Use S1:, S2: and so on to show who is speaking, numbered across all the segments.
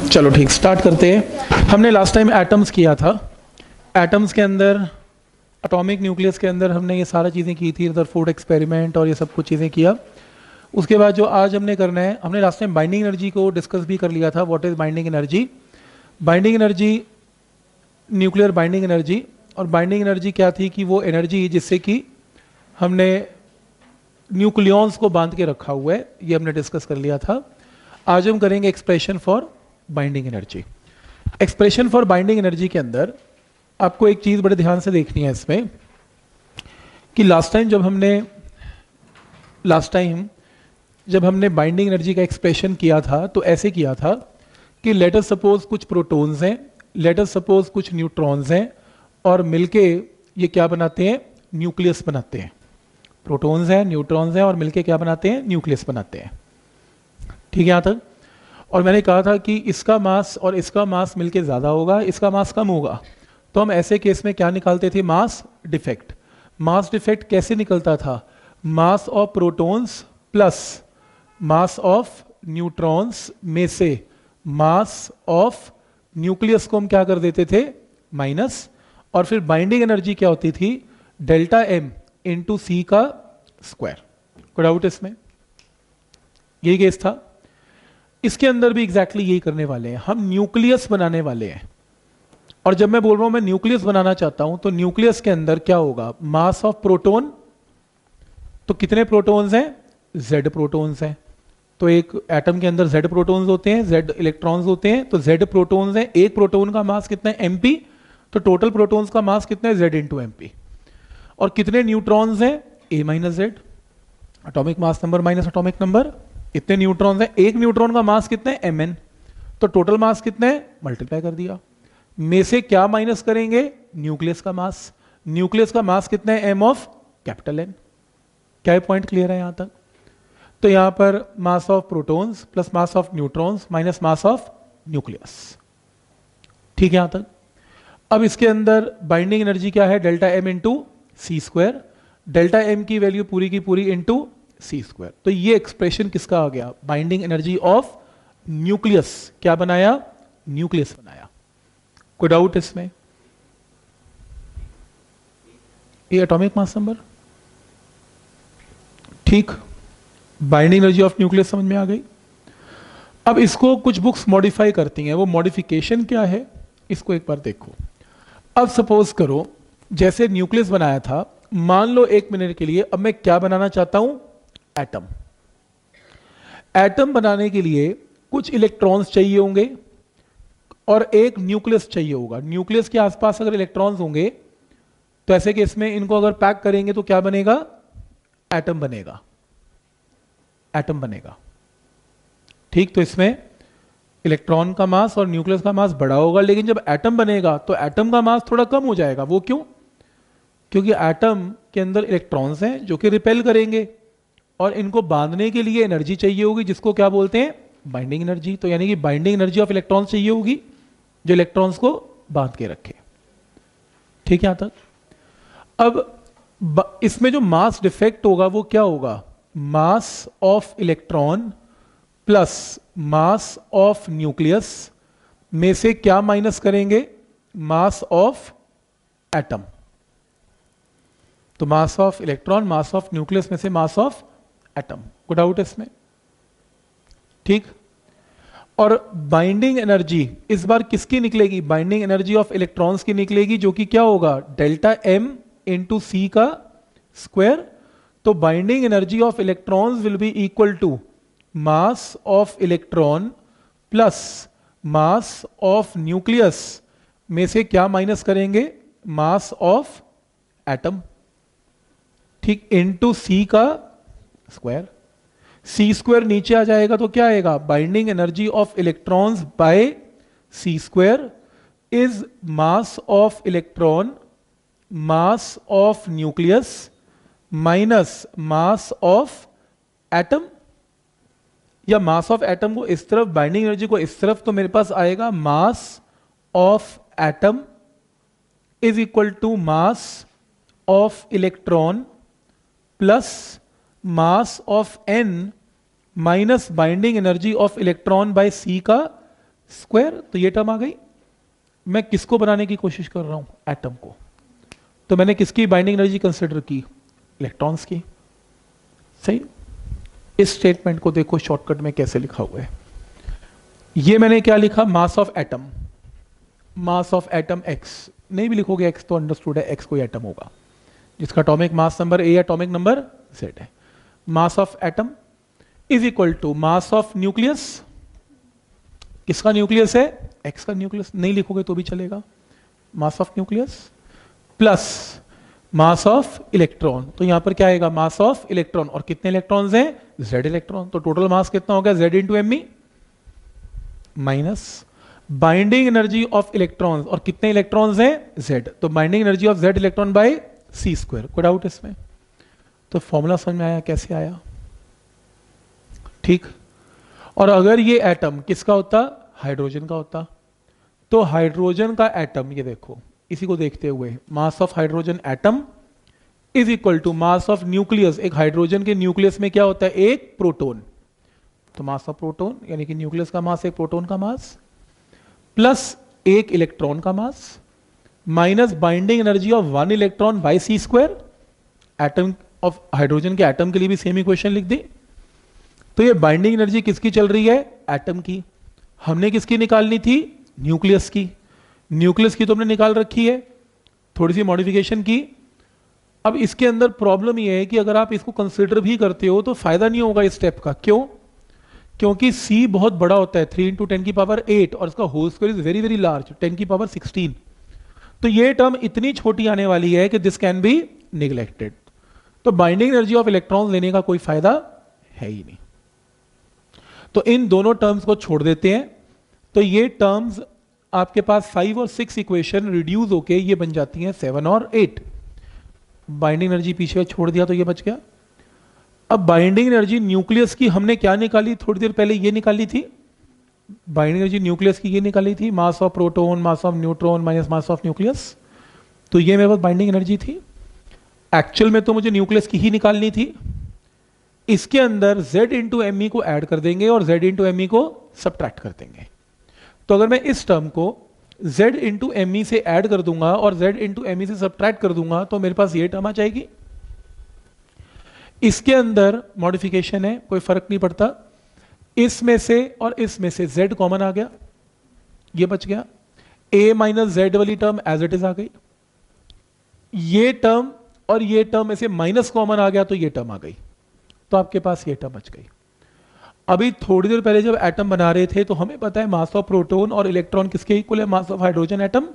S1: चलो ठीक, स्टार्ट करते हैं। हमने लास्ट टाइम एटम्स किया था। एटम्स के अंदर, एटॉमिक न्यूक्लियस के अंदर हमने ये सारा चीज़ें की थी, रदरफोर्ड एक्सपेरिमेंट और ये सब कुछ चीज़ें किया। उसके बाद जो आज हमने करना है, हमने लास्ट टाइम बाइंडिंग एनर्जी को डिस्कस भी कर लिया था। What is binding energy? Binding energy, nuclear binding energy. और बाइंडिंग एनर्जी क्या थी कि वो एनर्जी जिससे कि हमने न्यूक्लियॉन्स को बांध के रखा हुआ है, ये हमने डिस्कस कर लिया था। आज हम करेंगे expression for binding energy. Expression for binding energy के अंदर आपको एक चीज़ बड़े ध्यान से देखनी है इसमें कि लास्ट टाइम जब हमने बाइंडिंग एनर्जी का एक्सप्रेशन किया था तो ऐसे किया था कि लेट अस सपोज कुछ प्रोटॉन्स हैं, लेट अस सपोज कुछ न्यूट्रॉन्स हैं, और मिलके ये क्या बनाते हैं? न्यूक्लियस बनाते हैं। प्रोटॉन्स हैं, न्यूट्रॉन्स हैं, और मिलके क्या बनाते हैं? न्यूक्लियस बनाते हैं। ठीक है यहाँ तक? और मैंने कहा था कि इसका मास और इसका मास मिलके ज़्यादा होगा, इसका मास कम होगा, तो हम ऐसे केस में क्या निकालते थे? Mass defect. मास डिफेक्ट कैसे निकलता था? Mass of protons plus mass of neutrons में से मास ऑफ न्यूक्लियस को हम क्या कर देते थे? माइनस। और फिर बाइंडिंग एनर्जी क्या होती थी? डेल्टा एम इंटू सी का स्क्वायर। कोई डाउट इसमें? यही केस था। इसके अंदर भी एग्जैक्टली यही करने वाले हैं, हम न्यूक्लियस बनाने वाले हैं। और जब मैं बोल रहा हूं मैं न्यूक्लियस बनाना चाहता हूं, तो न्यूक्लियस के अंदर क्या होगा? Mass of proton. तो कितने प्रोटॉन्स हैं? जेड प्रोटॉन्स हैं। तो एक एटम के अंदर जेड प्रोटॉन्स होते हैं, जेड इलेक्ट्रॉन्स होते हैं। तो जेड प्रोटॉन्स हैं, एक प्रोटॉन का मास कितना है? एमपी। तो टोटल प्रोटॉन्स का मास कितना है? Z into M P. और कितने न्यूट्रॉन्स हैं? A minus Z. Atomic mass number minus atomic number. इतने न्यूट्रॉन्स हैं, एक न्यूट्रॉन का मास कितना है? mn। तो टोटल मास कितना है? मल्टीप्लाई कर दिया। में से क्या माइनस करेंगे? न्यूक्लियस का मास। न्यूक्लियस का मास कितना है? m of capital N। क्या ये पॉइंट क्लियर है यहां तक? तो यहां पर mass of protons plus mass of neutrons minus mass of nucleus. ठीक है यहां तक? अब इसके अंदर बाइंडिंग एनर्जी क्या है? Delta M into C square. Delta M की वैल्यू पूरी की पूरी इंटू सी स्क्वायर। तो ये एक्सप्रेशन किसका आ गया? Binding energy of nucleus. क्या बनाया? न्यूक्लियस बनाया। कोई डाउट इसमें? ये एटॉमिक मास नंबर ठीक, बाइंडिंग एनर्जी ऑफ न्यूक्लियस समझ में आ गई। अब इसको कुछ बुक्स मॉडिफाई करती हैं, वो मॉडिफिकेशन क्या है इसको एक बार देखो। अब सपोज करो जैसे न्यूक्लियस बनाया था, मान लो एक मिनट के लिए अब मैं क्या बनाना चाहता हूं? एटम। एटम बनाने के लिए कुछ इलेक्ट्रॉन्स चाहिए होंगे और एक न्यूक्लियस चाहिए होगा। न्यूक्लियस के आसपास अगर इलेक्ट्रॉन्स होंगे तो ऐसे केस में इनको अगर पैक करेंगे तो क्या बनेगा? एटम बनेगा। एटम बनेगा। ठीक, तो इसमें इलेक्ट्रॉन का मास और न्यूक्लियस का मास बड़ा होगा, लेकिन जब एटम बनेगा तो एटम का मास थोड़ा कम हो जाएगा। वो क्यों? क्योंकि एटम के अंदर इलेक्ट्रॉन्स हैं जो कि रिपेल करेंगे, और इनको बांधने के लिए एनर्जी चाहिए होगी, जिसको क्या बोलते हैं? Binding energy. तो यानी कि बाइंडिंग एनर्जी ऑफ इलेक्ट्रॉन्स चाहिए होगी जो इलेक्ट्रॉन्स को बांध के रखे। ठीक है यहां तक? अब इसमें जो मास डिफेक्ट होगा वो क्या होगा? Mass of electron plus mass of nucleus में से क्या माइनस करेंगे? Mass of atom. तो mass of electron, mass of nucleus में से मास ऑफ एटम। को डाउट इसमें? ठीक। और बाइंडिंग एनर्जी इस बार किसकी निकलेगी? बाइंडिंग एनर्जी ऑफ इलेक्ट्रॉन्स की निकलेगी, जो कि क्या होगा? डेल्टा एम इंटू सी का स्क्वायर। तो binding energy of electrons will be equal to mass of electron plus mass of nucleus में से क्या माइनस करेंगे? Mass of atom. ठीक, इंटू सी का स्क्वायर। सी स्क्वायर नीचे आ जाएगा तो क्या आएगा? Binding energy of electrons by C square is mass of electron mass of nucleus minus mass of atom. या मास ऑफ एटम को इस तरफ, बाइंडिंग एनर्जी को इस तरफ, तो मेरे पास आएगा mass of atom is equal to mass of electron plus mass of n minus binding energy of electron by c का स्क्वायर, तो ये टर्म आ गई। मैं किसको बनाने की कोशिश कर रहा हूं? एटम को। तो मैंने किसकी बाइंडिंग एनर्जी कंसिडर की? इलेक्ट्रॉन्स की। सही। इस स्टेटमेंट को देखो शॉर्टकट में कैसे लिखा हुआ है। ये मैंने क्या लिखा? Mass of atom. Mass of atom X, नहीं भी लिखोगे एक्स तो अंडरस्टूड है, एक्स कोई एटम होगा जिसका atomic mass number A, atomic number Z है। Mass of atom is equal to mass of nucleus. किसका न्यूक्लियस है? एक्स का न्यूक्लियस, नहीं लिखोगे तो भी चलेगा। Mass of nucleus plus mass of electron, तो यहां पर क्या आएगा? Mass of electron. और कितने इलेक्ट्रॉन्स हैं? Z electron. तो टोटल मास कितना हो गया? Z into M E minus binding energy of electrons, और कितने इलेक्ट्रॉन्स हैं? जेड। तो binding energy of Z electron by C square. कोई डाउट इसमें? तो फॉर्मूला समझ में आया कैसे आया? ठीक। और अगर ये एटम किसका होता? हाइड्रोजन का होता। तो हाइड्रोजन का एटम, ये देखो इसी को देखते हुए, mass of hydrogen atom is equal to mass of nucleus. एक हाइड्रोजन के न्यूक्लियस में क्या होता है? एक प्रोटॉन। तो मास ऑफ प्रोटॉन यानी कि न्यूक्लियस का मास, एक प्रोटॉन का मास, प्लस एक इलेक्ट्रॉन का मास, minus binding energy of one electron by C square. Atom of hydrogen के एटम के लिए भी सेम इक्वेशन लिख दी। तो ये बाइंडिंग एनर्जी किसकी चल रही है? एटम की। हमने किसकी निकालनी थी? न्यूक्लियस की। न्यूक्लियस की तो हमने निकाल रखी है, थोड़ी सी मॉडिफिकेशन की। अब इसके अंदर प्रॉब्लम ये है कि अगर आप इसको कंसिडर भी करते हो तो फायदा नहीं होगा इस स्टेप का। क्यों? क्योंकि C बहुत बड़ा होता है, 3 × 10⁸, और इसका whole square is very very large, 10⁻16। तो ये टर्म इतनी छोटी आने वाली है कि दिस कैन बी निगलेक्टेड। तो बाइंडिंग एनर्जी ऑफ इलेक्ट्रॉन्स लेने का कोई फायदा है ही नहीं। तो इन दोनों टर्म्स को छोड़ देते हैं। तो ये टर्म्स आपके पास 5 और 6 इक्वेशन रिड्यूस होके ये बन जाती हैं 7 और 8। बाइंडिंग एनर्जी पीछे छोड़ दिया तो ये बच गया। अब बाइंडिंग एनर्जी न्यूक्लियस की हमने क्या निकाली? थोड़ी देर पहले ये निकाली थी। बाइंडिंग एनर्जी न्यूक्लियस की ये निकाली थी, mass of proton, mass of neutron minus mass of nucleus. तो ये मेरे पास बाइंडिंग एनर्जी थी। एक्चुअल में तो मुझे न्यूक्लियस की ही निकालनी थी। इसके अंदर Z इंटू एम ई को ऐड कर देंगे और Z इंटू एम ई को सब्ट्रैक्ट कर देंगे। तो अगर मैं इस टर्म को Z इंटू एम ई से ऐड कर दूंगा और Z इंटू एम ई से सब्ट्रैक्ट कर दूंगा तो मेरे पास ये टर्म आ जाएगी। इसके अंदर मॉडिफिकेशन है, कोई फर्क नहीं पड़ता। इसमें से और इसमें से Z कॉमन आ गया, ये बच गया। A माइनस Z वाली टर्म एज इट इज आ गई। ये टर्म और ये टर्म में से माइनस कॉमन आ गया तो ये टर्म आ गई। तो आपके पास ये टर्म बच गई। अभी थोड़ी देर पहले जब एटम बना रहे थे तो हमें पता है मास ऑफ प्रोटॉन और इलेक्ट्रॉन किसके इक्वल है? Mass of hydrogen atom.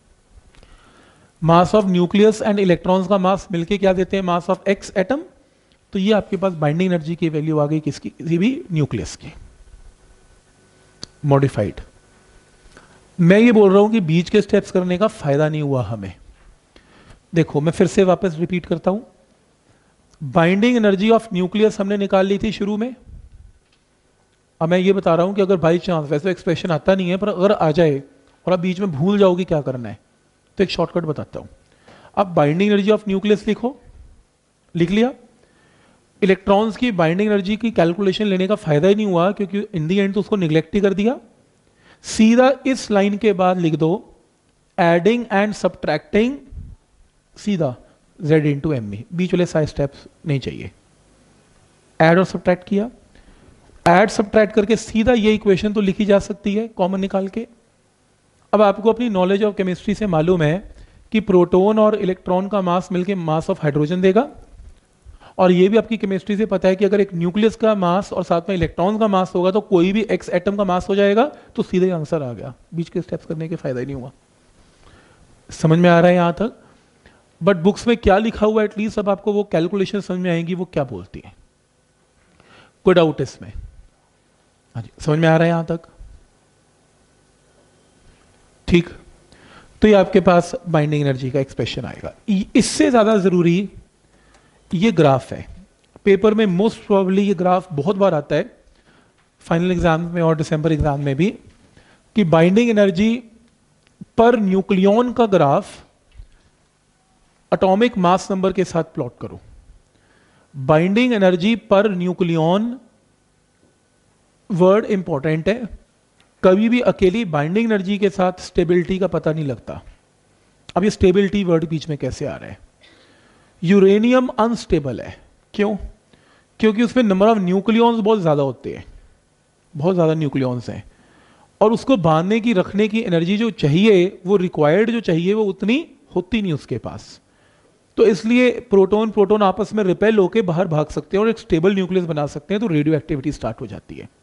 S1: Mass of nucleus and electrons का मास मिलके क्या देते हैं? Mass of X atom. तो ये आपके पास बाइंडिंग एनर्जी की वैल्यू आ गई किसकी? किसी भी न्यूक्लियस की, मॉडिफाइड। मैं ये बोल रहा हूं कि बीच के स्टेप्स करने का फायदा नहीं हुआ हमें। देखो मैं फिर से वापस रिपीट करता हूं। बाइंडिंग एनर्जी ऑफ न्यूक्लियस हमने निकाल ली थी शुरू में। अब मैं ये बता रहा हूं कि अगर बाई चांस, वैसे एक्सप्रेशन आता नहीं है पर अगर आ जाए और आप बीच में भूल जाओगे क्या करना है, तो एक शॉर्टकट बताता हूं। अब बाइंडिंग एनर्जी ऑफ न्यूक्लियस लिखो, लिख लिया। इलेक्ट्रॉन्स की बाइंडिंग एनर्जी की कैलकुलेशन लेने का फायदा ही नहीं हुआ क्योंकि इन दी एंड तो उसको निगलेक्ट ही कर दिया। सीधा इस लाइन के बाद लिख दो एडिंग एंड सब्ट्रैक्टिंग, सीधा Z इंटू एम ई। बीच वाले सारे स्टेप्स नहीं चाहिए। ऐड और सब्ट्रैक्ट किया, ऐड सब्ट्रैक्ट करके सीधा ये इक्वेशन तो लिखी जा सकती है कॉमन निकाल के। अब आपको अपनी नॉलेज ऑफ केमिस्ट्री से मालूम है कि प्रोटॉन और इलेक्ट्रॉन का मास मिलके मास ऑफ हाइड्रोजन देगा, और ये भी आपकी केमिस्ट्री से पता है कि अगर एक न्यूक्लियस का मास और साथ में इलेक्ट्रॉन का मास होगा तो कोई भी एक्स एटम का मास हो जाएगा। तो सीधे आंसर आ गया, बीच के स्टेप्स करने के फायदा ही नहीं हुआ। समझ में आ रहा है यहां तक? बट बुक्स में क्या लिखा हुआ है एटलीस्ट अब आपको वो कैलकुलेशन समझ में आएंगी वो क्या बोलती है। कोई डाउट इसमें? हाँ जी, समझ में आ रहा है यहां तक? ठीक। तो ये आपके पास बाइंडिंग एनर्जी का एक्सप्रेशन आएगा। इससे ज्यादा जरूरी ये ग्राफ है। पेपर में मोस्ट प्रोबेबली ये ग्राफ बहुत बार आता है, फाइनल एग्जाम में और दिसंबर एग्जाम में भी, कि बाइंडिंग एनर्जी पर न्यूक्लियन का ग्राफ एटॉमिक मास नंबर के साथ प्लॉट करो। Binding energy per nucleon word important है। कभी भी अकेली बाइंडिंग एनर्जी के साथ स्टेबिलिटी का पता नहीं लगता। अब ये स्टेबिलिटी वर्ड बीच में कैसे आ रहा है? यूरेनियम अनस्टेबल है, क्यों? क्योंकि उसमें नंबर ऑफ न्यूक्लियॉन्स बहुत ज़्यादा होते हैं, बहुत ज़्यादा न्यूक्लियॉन्स हैं, और उसको बांधने की रखने की एनर्जी जो चाहिए, वो रिक्वायर्ड जो चाहिए, वो उतनी होती नहीं उसके पास। तो इसलिए प्रोटॉन प्रोटॉन आपस में रिपेल होकर बाहर भाग सकते हैं और एक स्टेबल न्यूक्लियस बना सकते हैं, तो रेडियो एक्टिविटी स्टार्ट हो जाती है।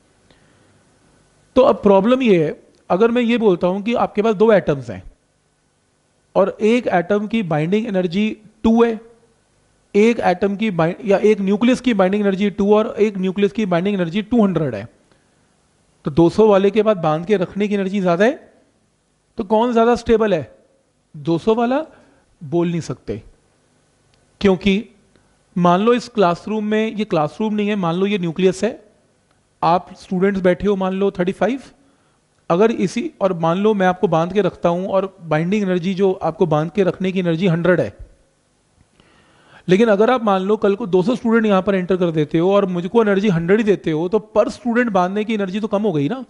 S1: तो अब प्रॉब्लम ये है, अगर मैं ये बोलता हूं कि आपके पास दो एटम्स हैं और एक एटम की बाइंडिंग एनर्जी 2 है, एक एटम की या एक न्यूक्लियस की बाइंडिंग एनर्जी 2 और एक न्यूक्लियस की बाइंडिंग एनर्जी 200 है, तो 200 वाले के बाद बांध के रखने की एनर्जी ज्यादा है, तो कौन ज्यादा स्टेबल है? 200 वाला। बोल नहीं सकते, क्योंकि मान लो इस क्लासरूम में, ये क्लासरूम नहीं है, मान लो ये न्यूक्लियस है, आप स्टूडेंट्स बैठे हो मान लो 35, अगर इसी, और मान लो मैं आपको बांध के रखता हूं और बाइंडिंग एनर्जी जो आपको बांध के रखने की एनर्जी 100 है, लेकिन अगर आप मान लो कल को 200 स्टूडेंट यहां पर एंटर कर देते हो और मुझको एनर्जी 100 ही देते हो, तो पर स्टूडेंट बांधने की एनर्जी तो कम हो गई ना।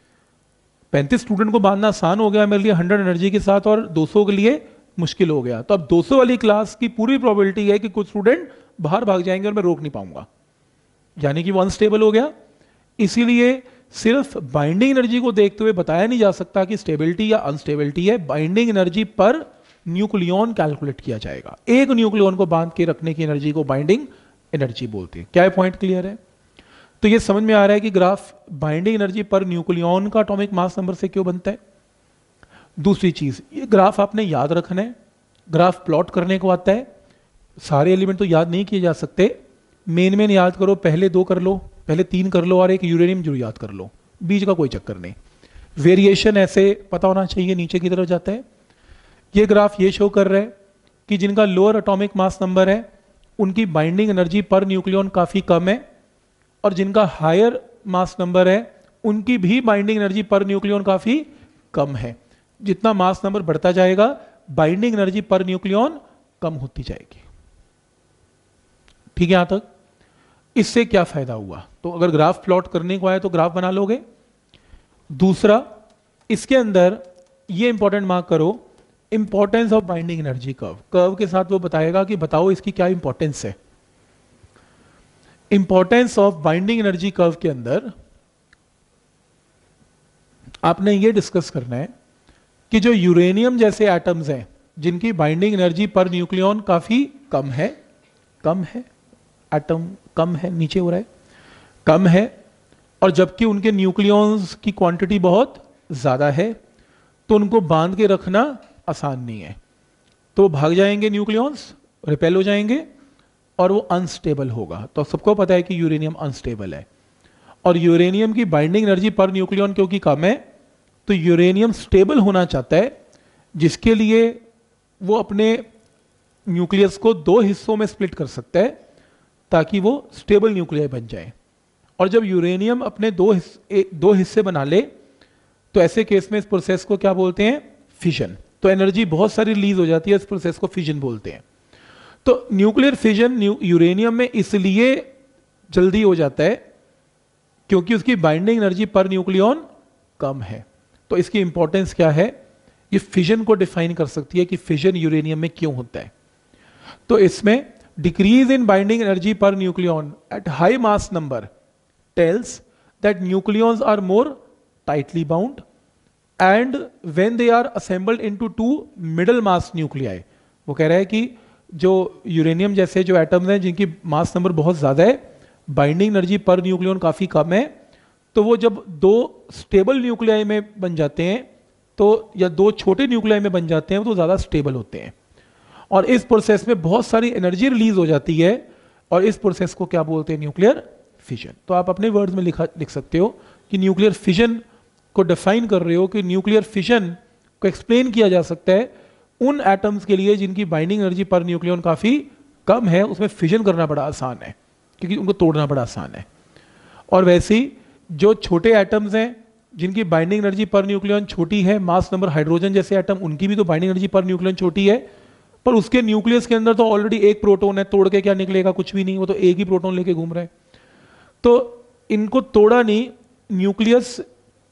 S1: 35 स्टूडेंट को बांधना आसान हो गया मेरे लिए 100 एनर्जी के साथ, और 200 के लिए मुश्किल हो गया। तो अब 200 वाली क्लास की पूरी प्रोबेबिलिटी है कि कुछ स्टूडेंट बाहर भाग जाएंगे और मैं रोक नहीं पाऊंगा, यानी कि वो अनस्टेबल हो गया। इसीलिए सिर्फ बाइंडिंग एनर्जी को देखते हुए बताया नहीं जा सकता कि स्टेबिलिटी या अनस्टेबिलिटी है, binding energy per nucleon calculate किया जाएगा। एक न्यूक्लियॉन को बांध के रखने की एनर्जी को बाइंडिंग एनर्जी बोलते हैं। क्या पॉइंट क्लियर है? तो ये समझ में आ रहा है कि graph binding energy per nucleon का एटॉमिक मास नंबर से क्यों बनता है। दूसरी चीज, ये ग्राफ आपने याद रखना है, ग्राफ प्लॉट करने को आता है, सारे एलिमेंट तो याद नहीं किए जा सकते, मेन मेन याद करो, पहले 2 कर लो, पहले 3 कर लो, और एक यूरेनियम जरूर याद कर लो, बीच का कोई चक्कर नहीं। वेरिएशन ऐसे पता होना चाहिए, नीचे की तरफ जाता है। ये ग्राफ ये शो कर रहा है कि जिनका लोअर एटॉमिक मास नंबर है उनकी बाइंडिंग एनर्जी पर न्यूक्लियॉन काफी कम है, और जिनका हायर मास नंबर है उनकी भी बाइंडिंग एनर्जी पर न्यूक्लियॉन काफी कम है। जितना मास नंबर बढ़ता जाएगा बाइंडिंग एनर्जी पर न्यूक्लियॉन कम होती जाएगी। ठीक है यहां तक? इससे क्या फायदा हुआ? तो अगर ग्राफ प्लॉट करने को आए तो ग्राफ बना लोगे। दूसरा, इसके अंदर ये इंपॉर्टेंट मार्क करो, importance of binding energy curve. Curve के साथ वो बताएगा कि बताओ इसकी क्या इंपॉर्टेंस है। Importance of binding energy curve के अंदर आपने ये डिस्कस करना है कि जो यूरेनियम जैसे एटम्स हैं जिनकी बाइंडिंग एनर्जी पर न्यूक्लियॉन काफी कम है, एटम कम है, नीचे हो रहा है, कम है, और जबकि उनके न्यूक्लियॉन्स की क्वांटिटी बहुत ज्यादा है, तो उनको बांध के रखना आसान नहीं है, तो भाग जाएंगे न्यूक्लियॉन्स, रिपेल हो जाएंगे और वो अनस्टेबल होगा। तो सबको पता है कि यूरेनियम अनस्टेबल है, और यूरेनियम की बाइंडिंग एनर्जी पर न्यूक्लियॉन क्योंकि कम है, तो यूरेनियम स्टेबल होना चाहता है, जिसके लिए वो अपने न्यूक्लियस को 2 हिस्सों में स्प्लिट कर सकता है ताकि वो स्टेबल न्यूक्लियर बन जाए। और जब यूरेनियम अपने 2 हिस्से बना ले, तो ऐसे केस में इस प्रोसेस को क्या बोलते हैं? फिजन। तो एनर्जी बहुत सारी रिलीज हो जाती है, इस प्रोसेस को फिजन बोलते हैं। तो न्यूक्लियर फिजन यूरेनियम में इसलिए जल्दी हो जाता है क्योंकि उसकी बाइंडिंग एनर्जी पर न्यूक्लियॉन कम है। तो इसकी इंपॉर्टेंस क्या है? ये फिजन को डिफाइन कर सकती है कि फिजन यूरेनियम में क्यों होता है। तो इसमें decrease in binding energy per nucleon at high mass number tells that nucleons are more tightly bound and when they are assembled into 2 middle mass nuclei. वो कह रहा है कि जो यूरेनियम जैसे जो एटम्स हैं जिनकी मास नंबर बहुत ज्यादा है, बाइंडिंग एनर्जी पर न्यूक्लियॉन काफी कम है, तो वो जब 2 स्टेबल न्यूक्लियाई में बन जाते हैं, तो या 2 छोटे न्यूक्लियाई में बन जाते हैं, तो ज्यादा स्टेबल होते हैं। और इस प्रोसेस में बहुत सारी एनर्जी रिलीज हो जाती है, और इस प्रोसेस को क्या बोलते हैं? Nuclear fission. तो आप अपने वर्ड्स में लिख सकते हो कि न्यूक्लियर फिजन को डिफाइन कर रहे हो कि न्यूक्लियर फिजन को एक्सप्लेन किया जा सकता है उन एटम्स के लिए जिनकी बाइंडिंग एनर्जी पर न्यूक्लियॉन काफी कम है, उसमें फिजन करना बड़ा आसान है क्योंकि उनको तोड़ना बड़ा आसान है। और वैसे ही जो छोटे एटम्स हैं जिनकी बाइंडिंग एनर्जी पर न्यूक्लियॉन छोटी है, मास नंबर हाइड्रोजन जैसे एटम, उनकी भी तो बाइंडिंग एनर्जी पर न्यूक्लियॉन छोटी है, पर उसके न्यूक्लियस के अंदर तो ऑलरेडी एक प्रोटॉन है, तोड़ के क्या निकलेगा? कुछ भी नहीं, वो तो एक ही प्रोटॉन लेके घूम रहा है। तो इनको तोड़ा नहीं, न्यूक्लियस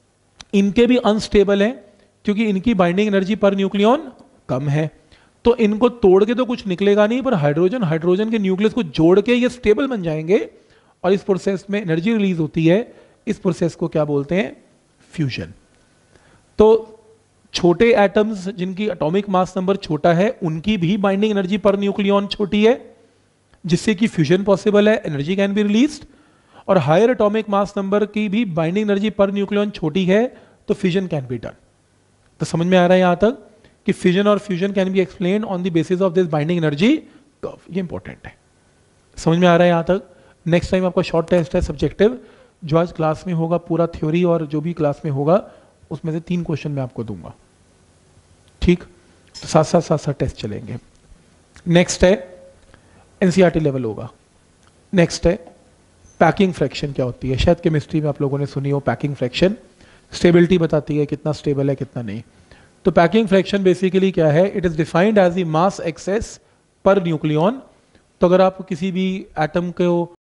S1: इनके भी अनस्टेबल हैं क्योंकि इनकी बाइंडिंग एनर्जी पर न्यूक्लियन कम है, तो इनको तोड़ के तो कुछ निकलेगा नहीं, पर हाइड्रोजन हाइड्रोजन के न्यूक्लियस को जोड़ के ये स्टेबल बन जाएंगे और इस प्रोसेस में एनर्जी रिलीज होती है। इस प्रोसेस को क्या बोलते हैं? फ्यूजन। तो छोटे एटम्स जिनकी एटॉमिक मास नंबर छोटा है उनकी भी बाइंडिंग एनर्जी पर न्यूक्लियन छोटी है, जिससे कि फ्यूजन पॉसिबल है, एनर्जी कैन बी रिलीज्ड। और हायर एटॉमिक मास नंबर की भी बाइंडिंग एनर्जी पर न्यूक्लियन छोटी है, तो फ्यूजन कैन बी डन। तो समझ में आ रहा है यहां तक कि फिजन और fusion can be explain on the basis of this binding energy curve. ये इंपॉर्टेंट है, समझ में आ रहा है यहां तक। नेक्स्ट टाइम आपका शॉर्ट टेस्ट है सब्जेक्टिव, जो आज क्लास में होगा, पूरा थ्योरी और जो भी क्लास में होगा उसमें से 3 क्वेश्चन मैं आपको दूंगा, ठीक। तो साथ साथ टेस्ट चलेंगे। नेक्स्ट है एनसीईआरटी लेवल होगा। नेक्स्ट है पैकिंग फ्रैक्शन क्या होती है, शायद केमिस्ट्री में आप लोगों ने सुनी हो। पैकिंग फ्रैक्शन स्टेबिलिटी बताती है, कितना स्टेबल है कितना नहीं। तो पैकिंग फ्रैक्शन बेसिकली क्या है? It is defined as the mass excess per nucleon. तो अगर आप किसी भी एटम को